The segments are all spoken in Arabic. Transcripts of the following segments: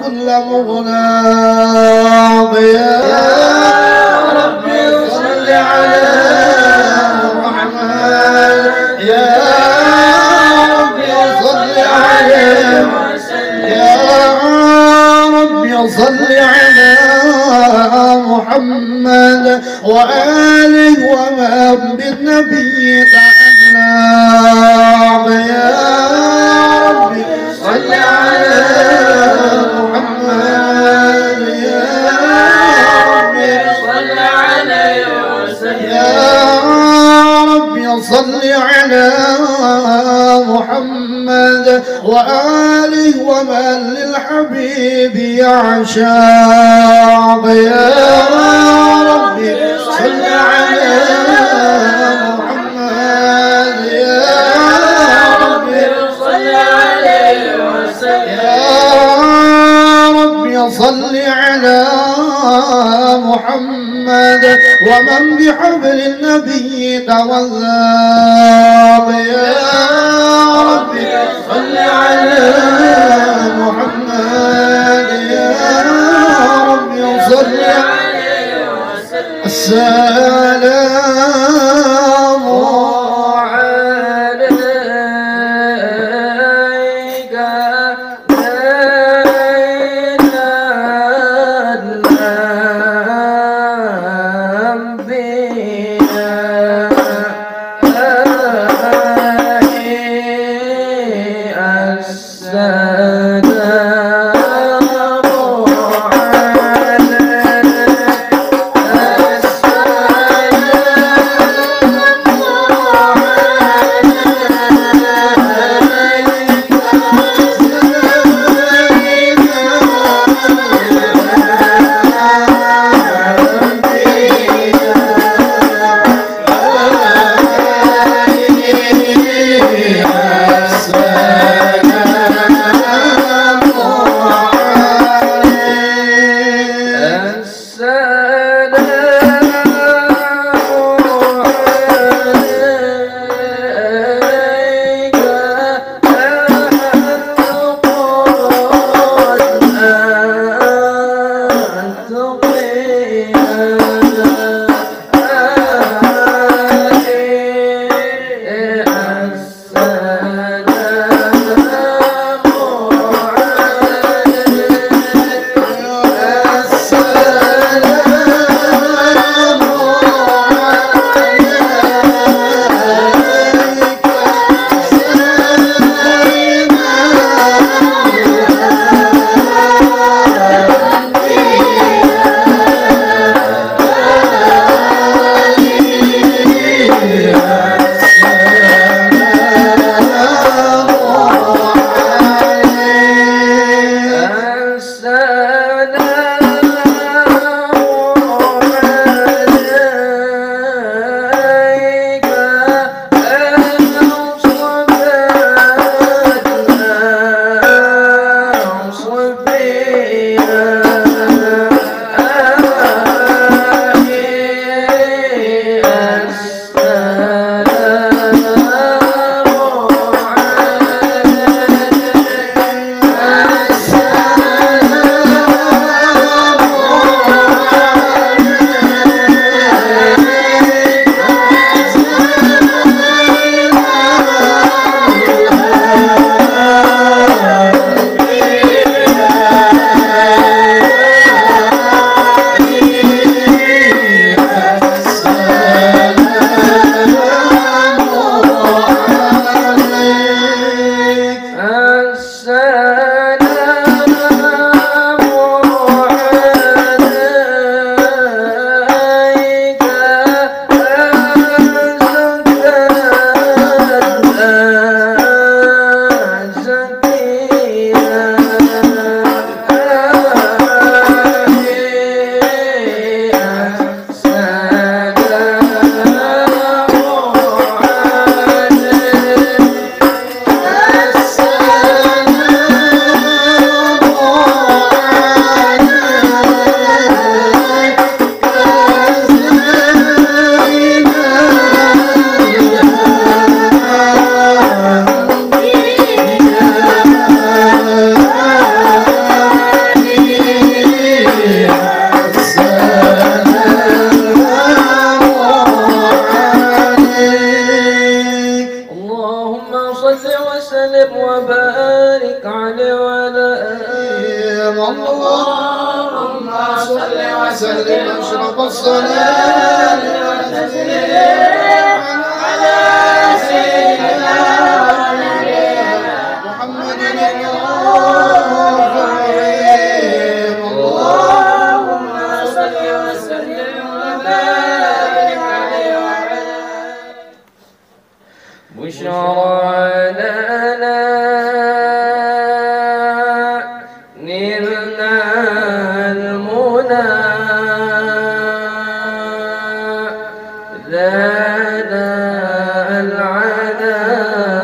كل مغلق يا ربي صل على محمد يا ربي صل عليه يا ربي صل على محمد وآله ومن بالنبي تعلق يا ربي صل على محمد يا ربي صل عليه وسلم يا ربي صل على محمد وآله ومن للحبيب يعشق يا ربي صل على محمد يا ربي صل عليه وسلم يا ربي صل على محمد ومن بحبل النبي توثق يا ربي صل على محمد يا ربي صل عليه وسلم السلام عليك بين وبارك عليه وعلى آله. اللهم صل وسلم أشرف الصلاة والتسليم على سيدنا ونبينا محمد الرؤوف الرحيم. اللهم صل وسلم وبارك عليه وعلى بشرى لنا نلنا المنى زاد العنا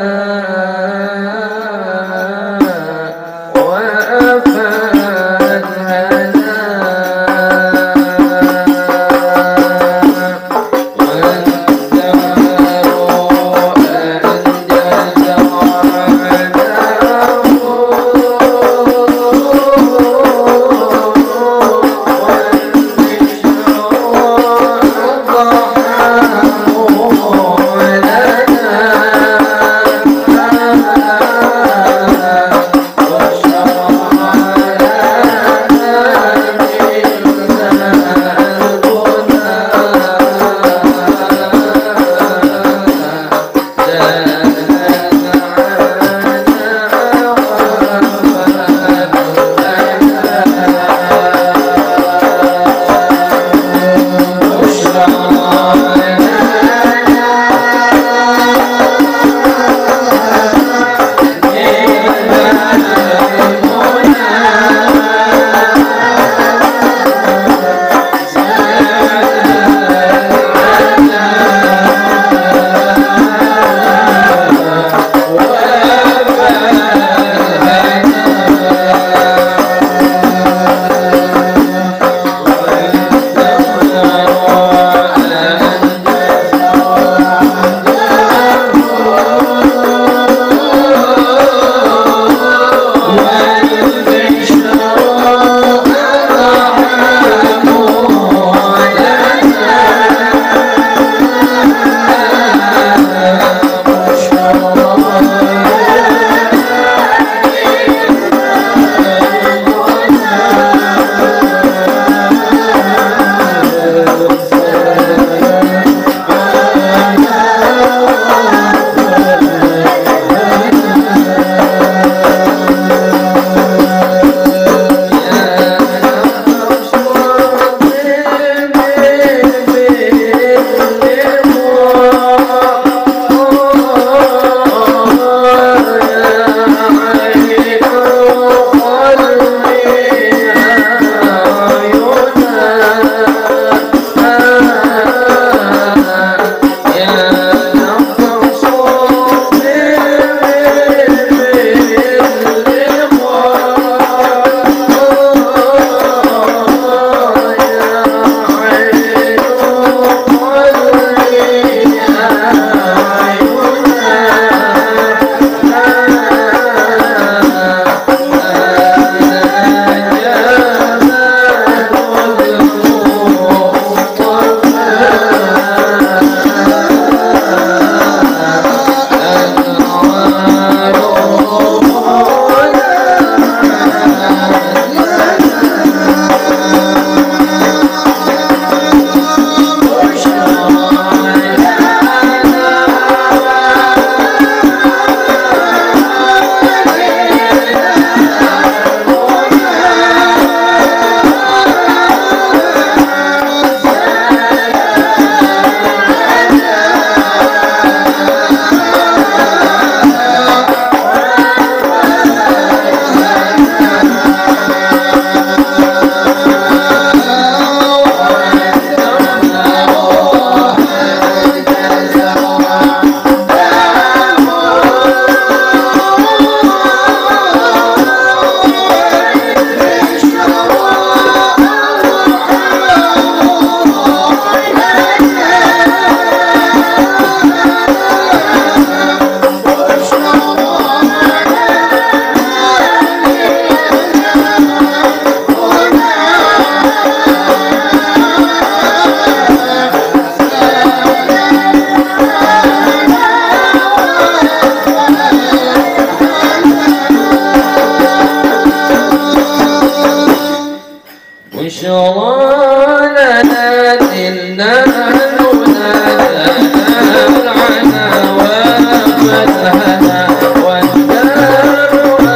بشرى لنا إنا ننادى العنا وفتحنا والدار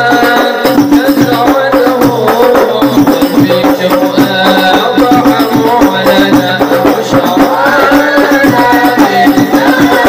تسعده والبشر أضحى لنا بشرى لنا إنا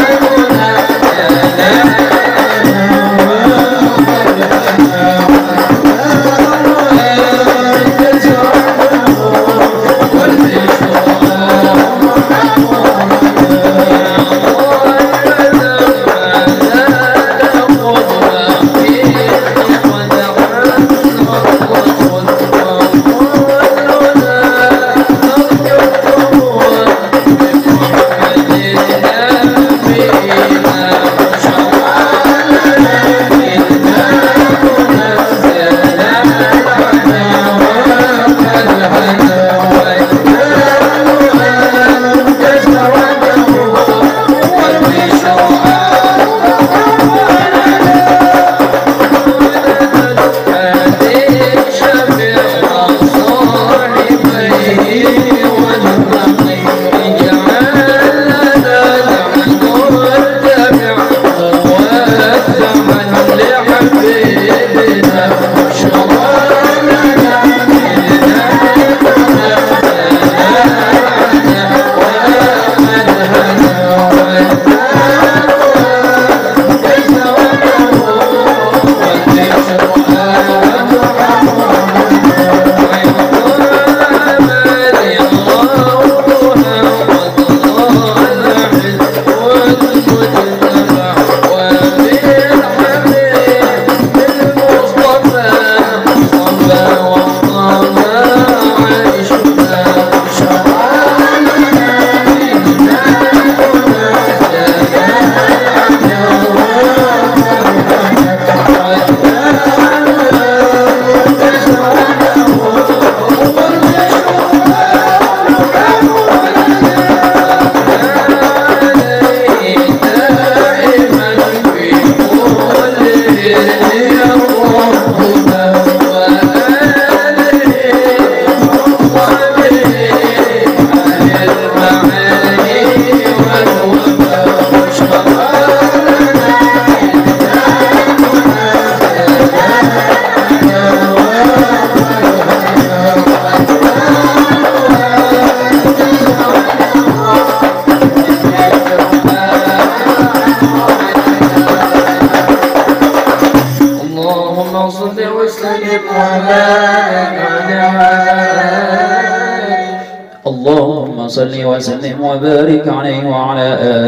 اللهم صل وسلم وبارك عليه وعلى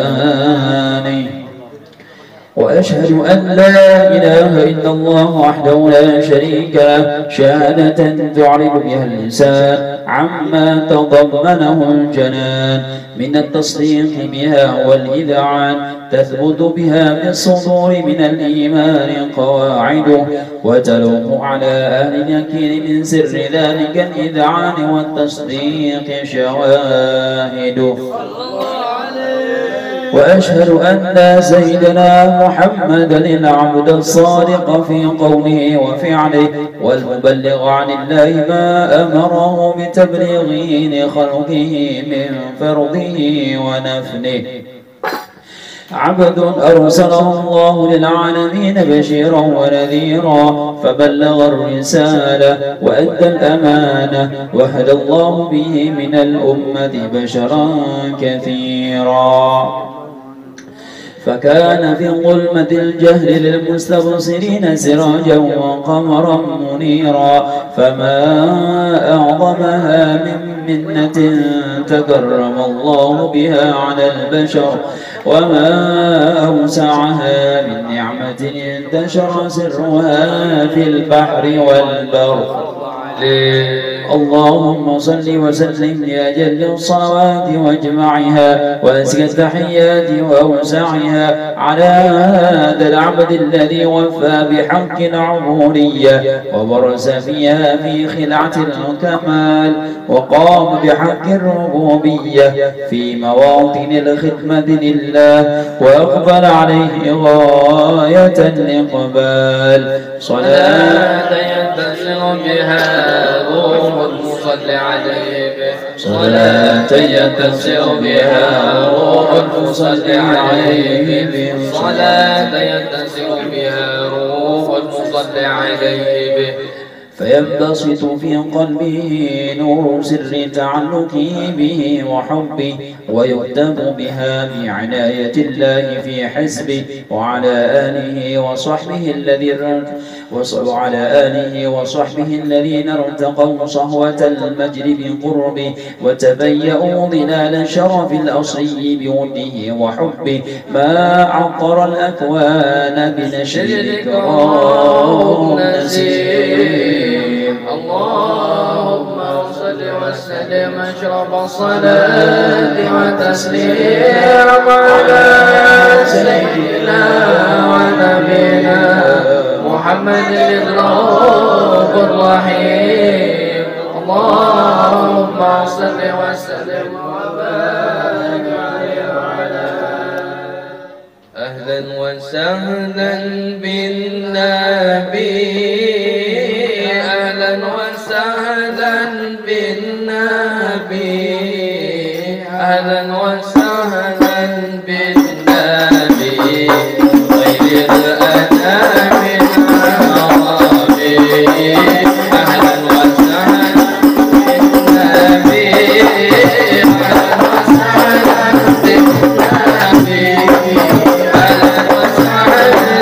آله. وأشهد أن لا إله إلا الله وحده لا شريك له شهادة تعرض بها اللسان عما تضمنه الجنان من التصديق بها والإذعان تثبت بها بالصدور من الإيمان قواعده وتلوح على أهل اليقين من سر ذلك الإذعان والتصديق شواهده. وأشهد أن سيدنا محمدا العبد الصادق في قوله وفعله والمبلغ عن الله ما أمره بتبليغه لخلقه من فرضه ونفله، عبد أرسله الله للعالمين بشيرا ونذيرا فبلغ الرسالة وأدى الأمانة وهدى الله به من الأمة بشرا كثيرا، فكان في ظلمة الجهل للمستبصرين سراجا وقمرا منيرا، فما أعظمها من منة تكرم الله بها على البشر، وما أوسعها من نعمة انتشر سرها في البحر والبر. اللهم صل وسلم لأجل الصلوات واجمعها وأزكى التحيات وأوسعها على هذا العبد الذي وفى بحق العبودية وبرز فيها في خلعة الكمال وقام بحق الربوبية في مواطن الخدمة لله وأقبل عليه غاية الإقبال، صلاة يتصل بها روح المصلي عليه به صلاة يتصل بها روح المصلي عليه به صلاة يتصل بها روح المصلي عليه به فينبسط في قلبه نور سر تعلقه به وحبه ويهتم بها بعناية الله في حسبه وعلى آله وصحبه الذين ارتقوا صهوة المجد بقربه وتبيأوا ظلال الشرف الأصلي بوده وحبه ما عطر الأكوان بنشر ذكراه نسيم. اللهم صل وسلم اشرف الصلاة وتسليم على سيدنا ونبينا محمد الرؤوف الرحيم. اللهم صل وسلم وبارك عليه وعلى أهلا وسهلا بالنبي أهلا وسهلا بالنبي أهلا وسهلا بالنبي خير الأنام العربي أهلا وسهلا بالنبي أهلا وسهلا بالنبي أهلا وسهلا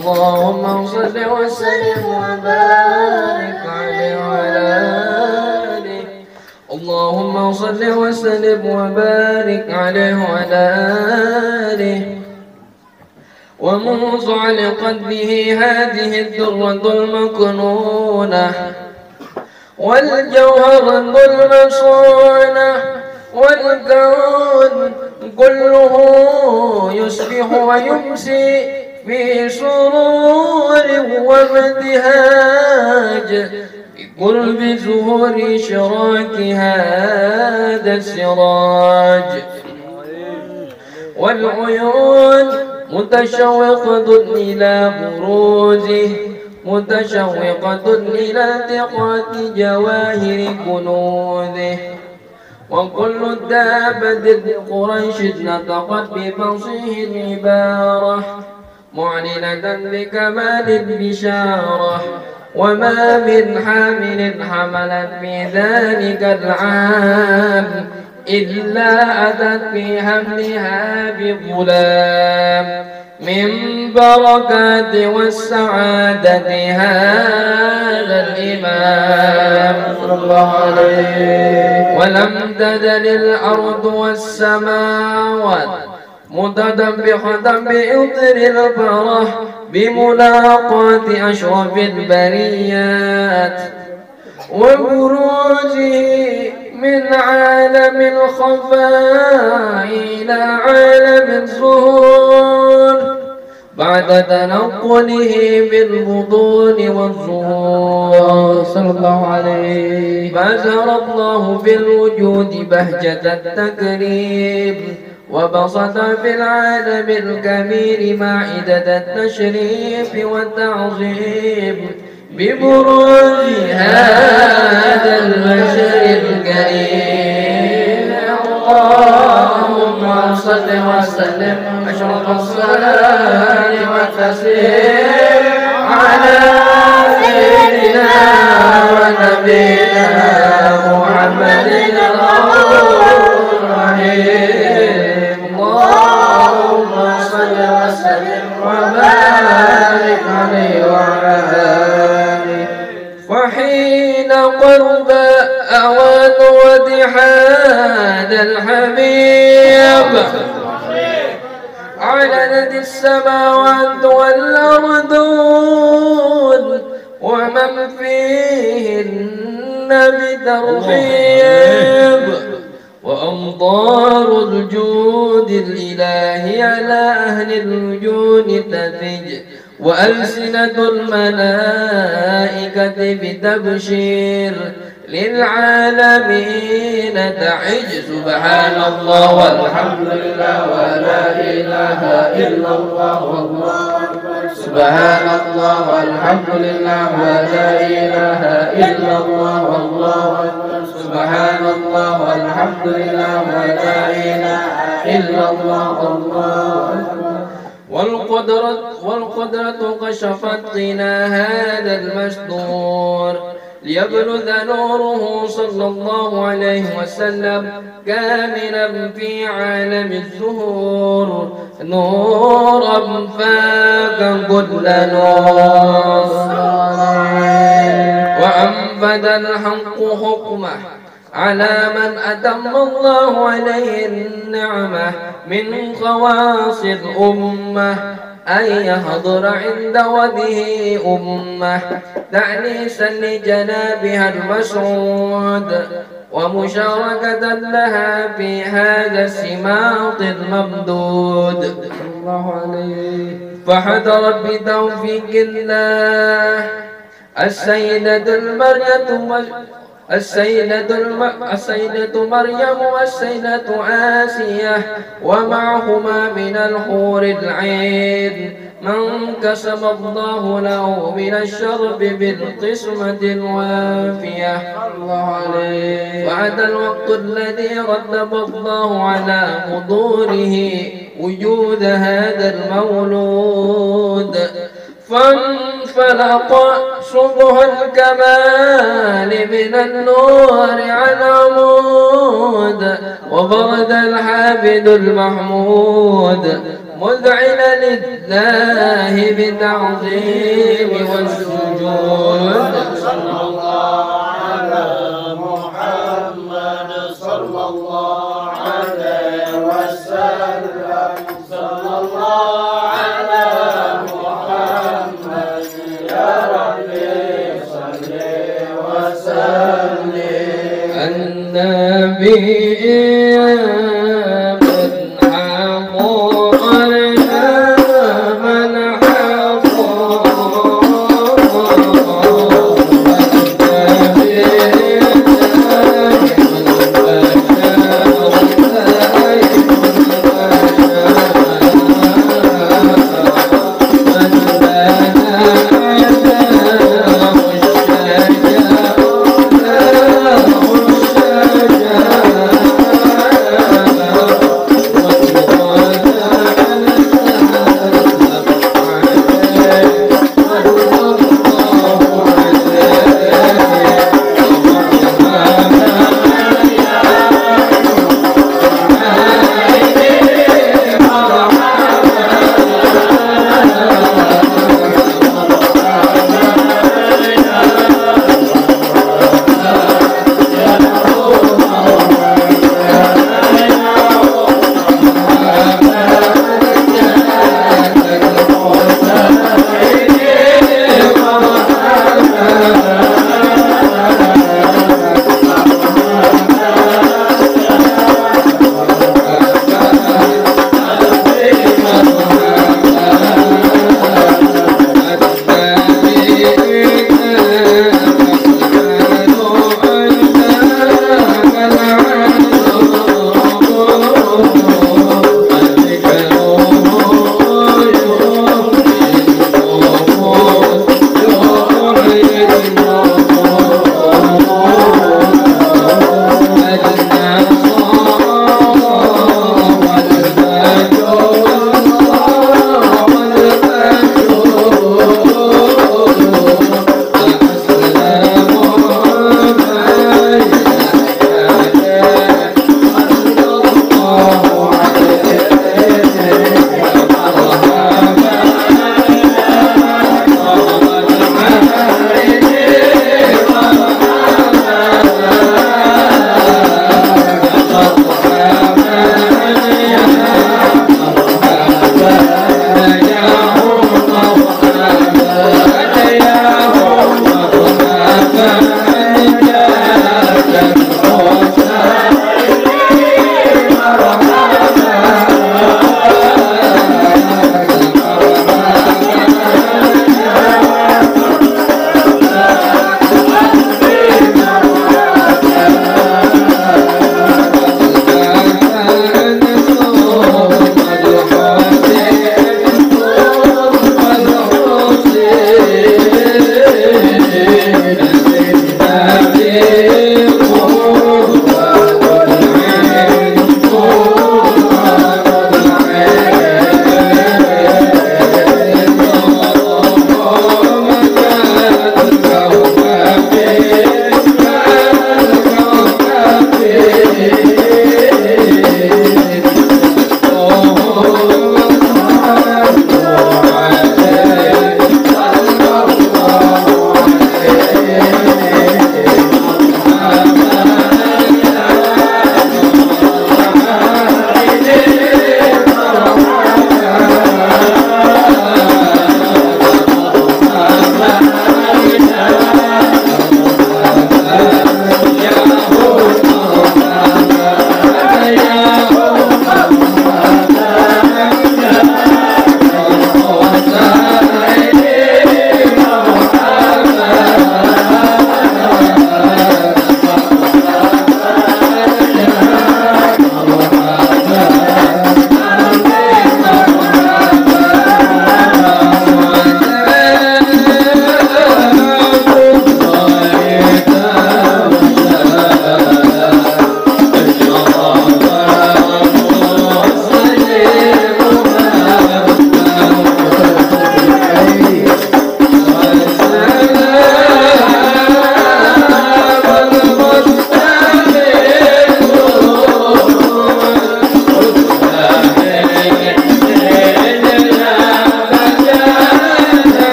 اللهم صل وسلم وبارك عليه وعلى آله. اللهم صل وسلم وبارك عليه وعلى آله. ومنذ علقت به هذه الدرة المكنونة والجوهر المصونة والكون كله يصبح ويمسي في سرور وابتهاج بقرب ظهور شراك هذا السراج، والعيون متشوقة إلى بروزه، متشوقة إلى التقاط جواهر كنوزه. وكل الدابة قريش نطقت بفصيح العبارة معلنة بكمال البشارة. وما من حامل حملت في ذلك العام إلا أتت في حملها بغلام من بركات والسعادة هذا الإمام صلى الله عليه. ولم تزل الأرض والسماوات متدبحة بإطر الفرح بملاقاة أشرف البريات وبروزه من عالم الخفاء إلى عالم الظهور بعد تنقله بالبطون والظهور صلى الله عليه. فأزهر الله في الوجود بهجة التكريم وبسط في العالم الكبير مائدة التشريف والتعظيم ببروز هذا البشر الكريم. اللهم صل وسلم أشرف الصلاة والتسليم على سيدنا ونبينا محمد الرحيم. اللهم صل وسلم وبارك عليه وعلى آله. وحين قرب أوان ودحان الحبيب علنت السماوات والأرضون ومن فيهن بترحيب وأمطار الجود الإلهي على أهل الوجود تفج وألسنة الملائكة بتبشير للعالمين تعج. سبحان الله والحمد لله ولا إله إلا الله والله أكبر. سبحان الله والحمد لله ولا إله إلا الله والله أكبر. سبحان الله والحمد لله ولا إله إلا الله والله أكبر. والقدرة كشفت غنى هذا المستور ليبرز نوره صلى الله عليه وسلم كاملا في عالم الظهور نورا فاق كل نور وأنفذ الحق حكمه على من أتم الله عليه النعمة من خواص الأمة أن يحضر عند وجهه أمة تعنيسا لجنابها المسعود ومشاركة لها في هذا السماط الممدود. الله عليه. فحضرت بتوفيق الله السيدة مريم والسيدة آسية ومعهما من الحور العين من كسب الله له من الشرف بالقسمة الوافية. الله عليه. بعد الوقت الذي رتب الله على حضوره وجود هذا المولود فانفلق شبه الكمال من النور على عمود وبرد الحامد المحمود مذعنا لله بالتعظيم والسجود. صلى الله على محمد صلى الله عليه وسلم. صلى الله على محمد يا ربي صل وسلم. النبي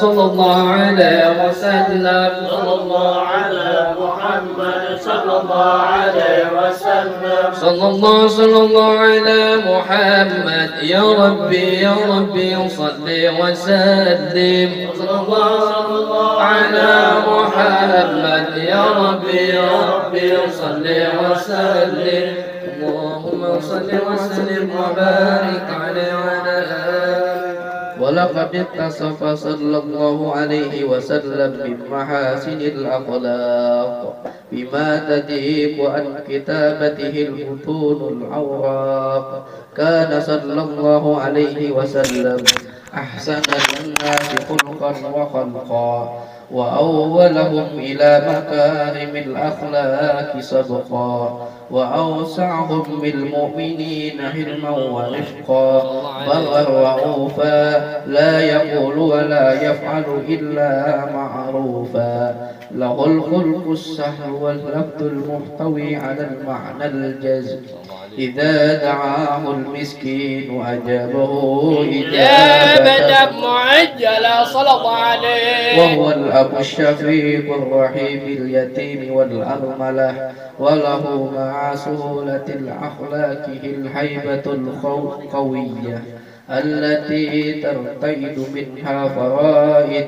صلى الله عليه وسلم. صلى الله على محمد صلى الله عليه وسلم. صلى الله على محمد. يا ربي صل وسلم. صلى الله على محمد. يا ربي صل وسلم. اللهم صل وسلم وبارك عليه وعلى آله. ولقد اتصف صلى الله عليه وسلم بمحاسن الأخلاق بما تضيق عن كتابته البطون العوراق. كان صلى الله عليه وسلم أحسن الناس خلقا وخلقا وأولهم إلى مكارم الأخلاق سبقا وأوسعهم بالمؤمنين حلما ورفقا برا رؤوفا لا يقول ولا يفعل إلا معروفا له الخلق السهل واللفظ المحتوي على المعنى الجزم إذا دعاه المسكين أجابه إجابة معجلة صلى الله عليه. وهو الأب الشفيق الرحيم اليتيم والأرملة وله مع سهولة الأخلاق الهيبة القوية التي ترتيد منها فرائد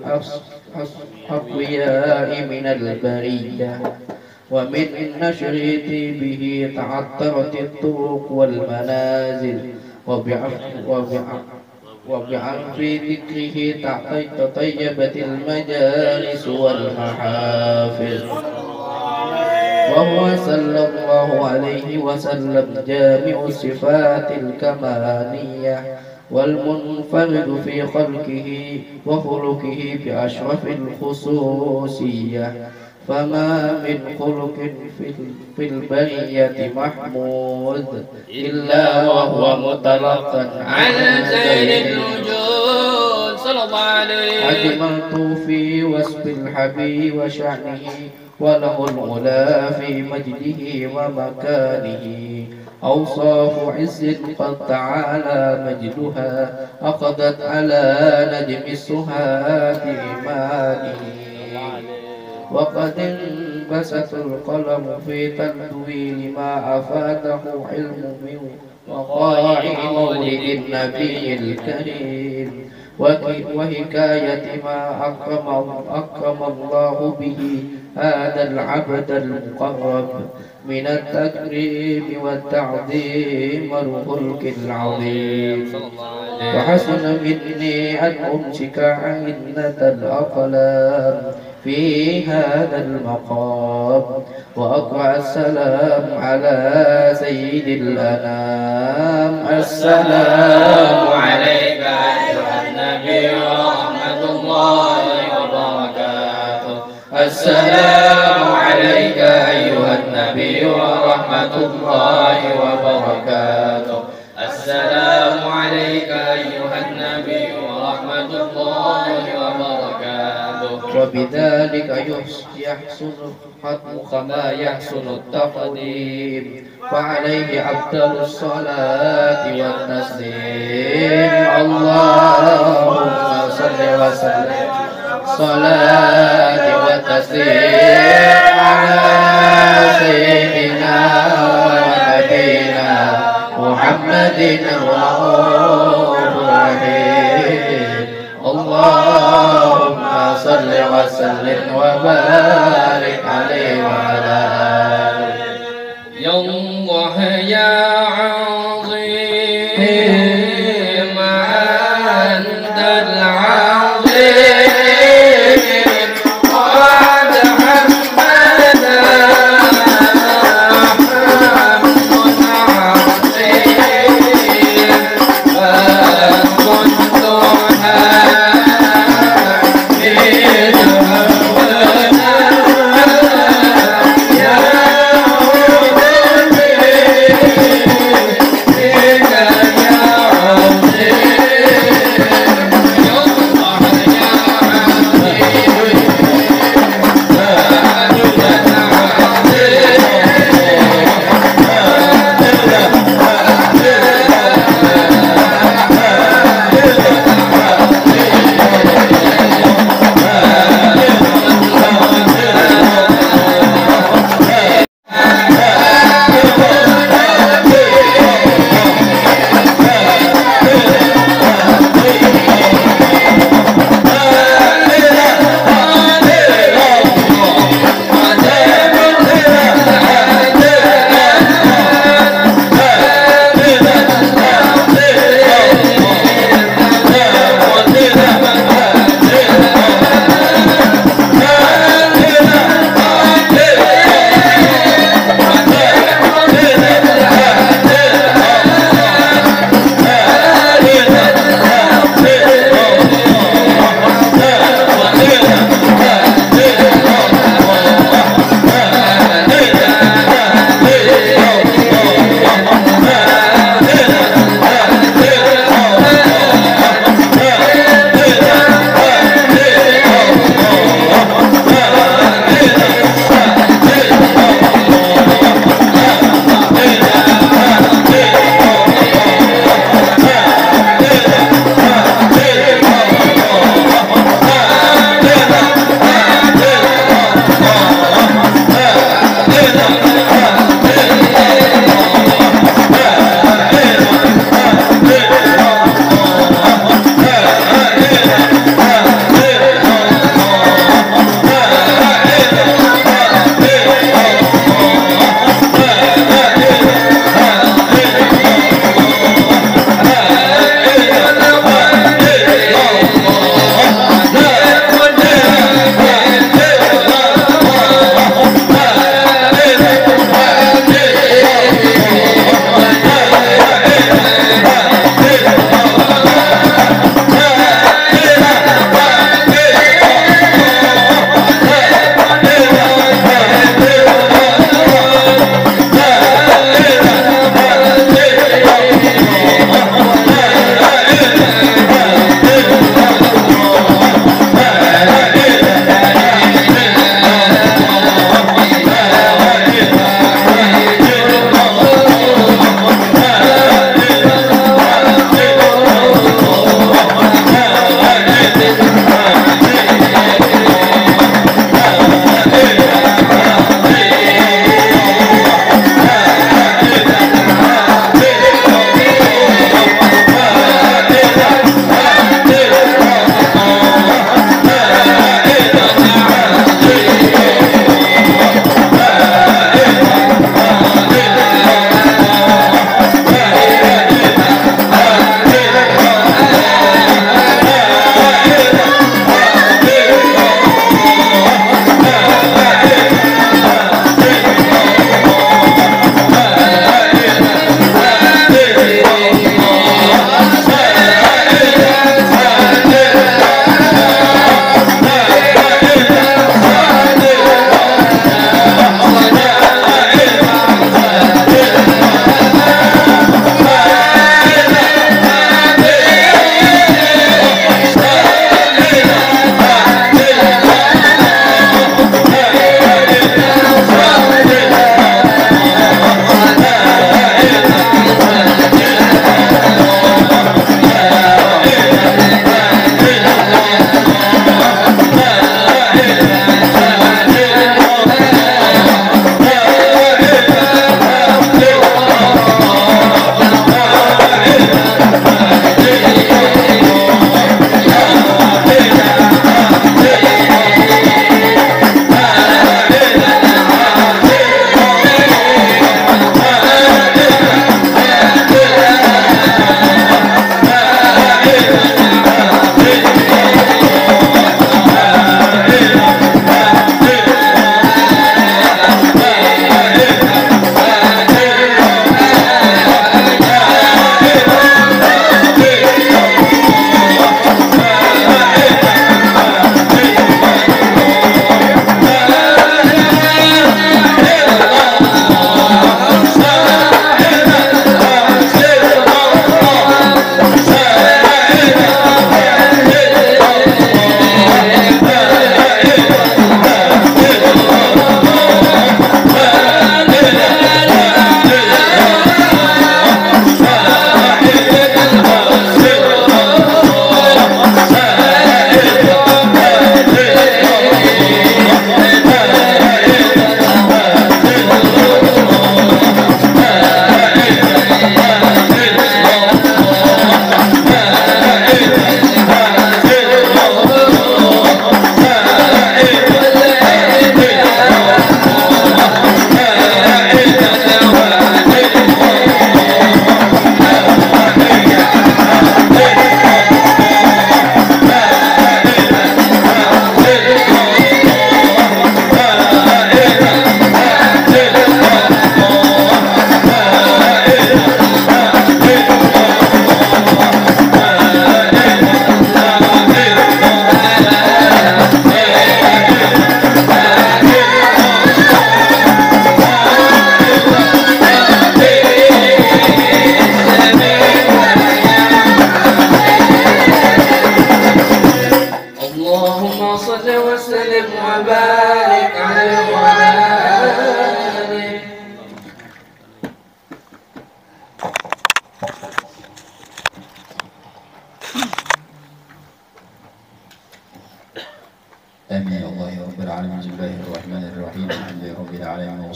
الأقوياء من البرية. ومن نشر به تعطرت الطرق والمنازل وبعرف ذكره تطيبت المجالس والمحافل. وهو صلى الله عليه وسلم جامع الصفات الكمالية والمنفرد في خلقه وخلقه بأشرف الخصوصية. فما من خلق في البرية محمود إلا وهو متلقا عن زين الوجود صلى الله عليه. أجملت في وصف الحبيب وشأنه وله العلا في مجده ومكانه. أوصاف عز قد تعالى مجدها أخذت على نجم السهاد إيمانه. وقد انبسط القلم في تدوين ما أفاده علم من وقائع مولد النبي الكريم وحكاية ما أكرم الله به هذا العبد المقرب من التكريم والتعظيم والخلق العظيم. وحسن مني أن أمسك عنة الأقلام في هذا المقام وأقرأ السلام على سيد الأنام. السلام عليك أيها النبي ورحمة الله وبركاته. السلام عليك أيها النبي ورحمة الله وبركاته. السلام عليك أيها النبي ورحمة الله وبركاته. وبذلك يحسن الختم كما يحسن التقديم فعليه أفضل الصلاة والتسليم. اللهم صل وسلم صلاة وتسليم على سيدنا ونبينا محمد الرؤوف الرحيم. اللهم صل وسلم وبارك عليه وعلى آله. يا الله يا عظيم أنت العظيم قد حمدنا حمد عظيم كنت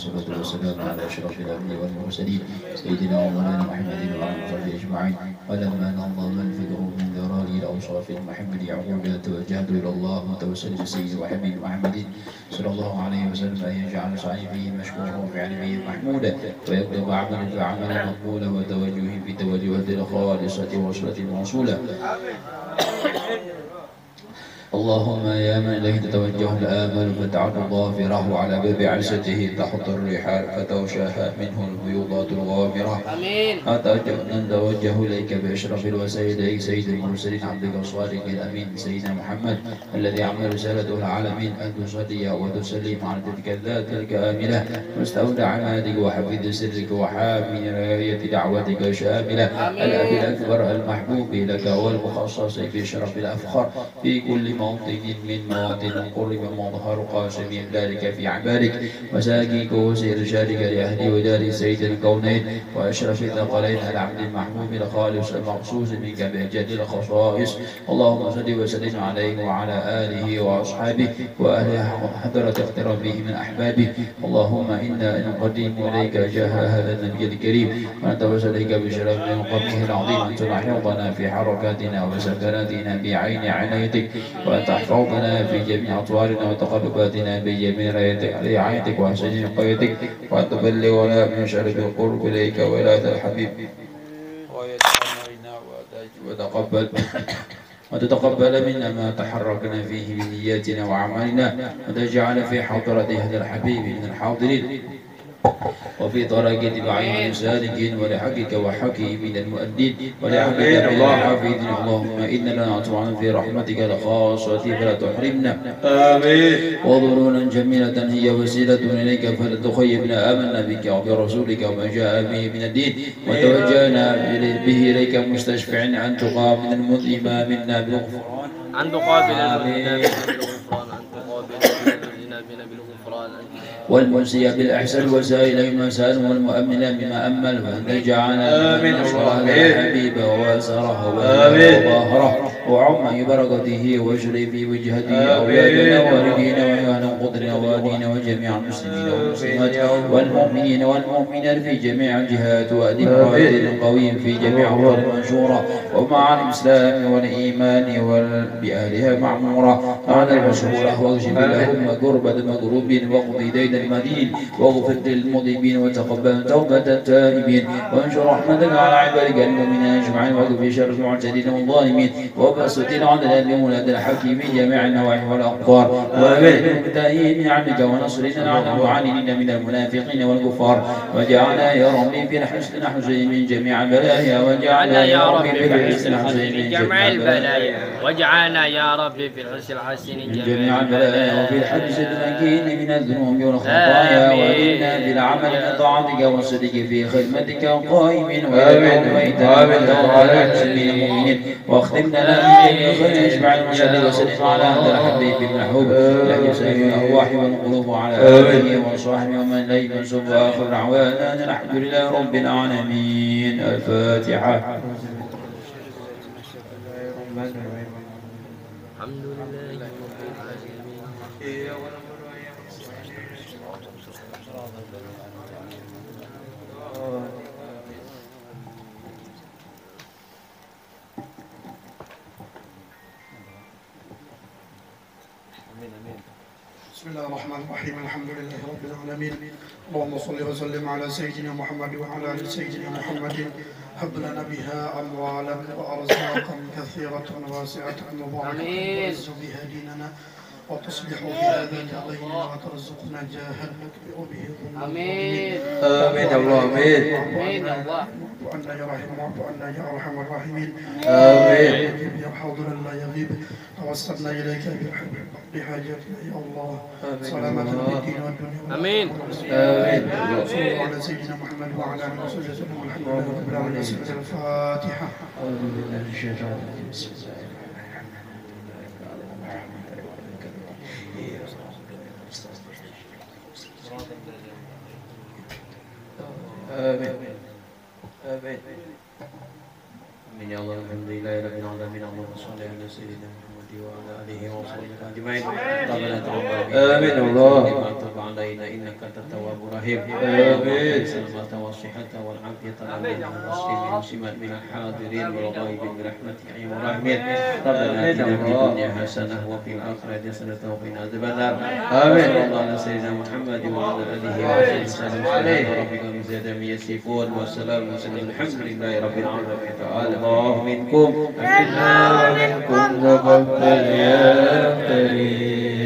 والصلاة والسلام على أشرف الأنبياء والمرسلين سيدنا ومولانا محمد وعلى آله وصحبه أجمعين. ولما نظم الفكر من ذراري الأوصاف المحمد عقولا توجهت إلى الله متوسل بسيد وحبيب محمد صلى الله عليه وسلم أن يجعل سعي فيه مشكورا وفي علمه محمودا ويكتب عملا فعملا مقبولا وتوجه في توجهات الخالصة وصلة موصولة. اللهم يا من إليه تتوجه الآمال فتعد ظافره على باب عزته تحط الرحال فتوشاها منه الفيوضات الغامرة. آمين. نتوجه إليك بأشرف الوسائل سيد المرسلين عبدك الصادق الأمين سيدنا محمد الذي عمل رسالته العالمين أن تصلي وتسلم على تلك الذات الكاملة مستودع عمادك وحفيظ سرك وحامي راية دعوتك شاملة الأب الأكبر المحبوب لك والمخصص بشرف الأفخر في كل موطن من مواطن قرب مظهر قاسم ذلك في عبادك وساكيك وسير شارك لأهل ودار سيد الكونين وأشرف الثقلين العبد المحبوب الخالص المخصوص منك بأجل الخصائص. اللهم صل وسلم عليه وعلى آله وأصحابه وأهل حضرة اقترابه من أحبابه. اللهم إنا نقدم إليك جاه هذا النبي الكريم ونتوسل إليك بشرف مقامه العظيم أن تلحقنا في حركاتنا وسكناتنا بعين عنايتك وأن تحفظنا في جميع أطوارنا وتقلباتنا بجميع رعايتك وحسن وقايتك وأن تبلغنا من شرف القرب إليك ولاية الحبيب وتتقبل منا ما تحركنا فيه من نياتنا وأعمالنا وتجعل في حضرة هذا الحبيب من الحاضرين وفي طريقة بعين سالك ولحقك وحكي من المؤدين ولحقك من الحافظين. اللهم إننا نطمع في رحمتك الخاصة فلا تحرمنا. آمين. وظنونا جميلة هي وسيلة إليك فلا تخيبنا. آمنا بك وبرسولك وما جاء به من الدين وتوجهنا به إليك مستشفع أن تقابل المذنب منا بالغفران. أن تقابل المذنب بالغفران. والمنسي بالأحسن وسائل المسال والمؤمن بما أمل وأن تجعلنا من أشرار الحبيب وواسره وظاهره وعم بركته واشري في وجهته أولادنا والدينا وأهل قدرنا والدينا وجميع المسلمين والمسلمات والمؤمنين والمؤمنات في جميع الجهات وأدم راية قوي في جميع أرض المنشورة ومع الإسلام والإيمان بأهلها معمورة على المشهورة واغفر لهم كربة مغروبين واقضي دين المدين واغفر للمذنبين وتقبل توبة التائبين وانشر رحمتك على عبادك المؤمنين اجمعين واغفر شر المعتدين والظالمين وبسط العدل بمولاد الحكيم جميع النواحي والاقطار وابعد المبتدئين من عبدك ونصرنا على المعاندين من المنافقين والكفار وجعلنا يا ربي في الحسن حسين من جميع البلايا وجعلنا يا ربي في الحسن حسين من جميع البلايا واجعلنا يا ربي في الحسن الحسين من جميع البلايا وفي الحديث المكين من الذنوب والخطايا وإنا بالعمل من طاعتك والصدق في خدمتك قائمين ويتم وعلى المسلمين واختم لنا من خير اشبع المسلم وسلم على هذا الحبيب المحبوب الذي سيد الارواح والقلوب على اله وصحبه ومن لا ينسب واخر دعوانا الحمد لله رب العالمين. الفاتحه. الحمد لله رب العالمين. بسم الله الرحمن الرحيم. الحمد لله رب العالمين. اللهم صل وسلم على سيدنا محمد وعلى ال سيدنا محمد. هب لنا بها اموالا وارزاقا كثيره واسعه مباركه تعز بها ديننا وتصلح بها ذات بيننا وترزقنا جاها نكبر به ذنوبنا. امين. امين يا الله. امين. امين يا الله. وعنا يا رحيم وعنا يا ارحم الراحمين. امين. يا حاضر لا يغيب توسلنا اليك بحاجتنا يا الله. سلامة الدين والدنيا. امين. امين. صلى الله على سيدنا محمد وعلى اله وصحبه وسلم. الحمد لله رب العالمين. الفاتحه. أعوذ بالله من الشيطان الرجيم. بسم الله آمين. آمين. آمين يا الله. الحمد لله رب العالمين. اللهم صل على سيدنا محمد. محمد وعلى آله وصحبه أجمعين ربنا تقبل آمين الله وتب علينا إنك أنت التواب الرحيم آمين السلامة والصحة والعافية لنا والمسلمين من الحاضرين والغائبين برحمتك يا أرحم الراحمين ربنا آتنا في الدنيا حسنة وفي الآخرة حسنة وقنا عذاب النار آمين صلى الله على سيدنا محمد وعلى آله وصحبه وسلم سبحان ربك رب العزة عما يصفون والسلام الحمد لله رب العالمين تعالى الله منكم منا ومنكم تقبل يا كريم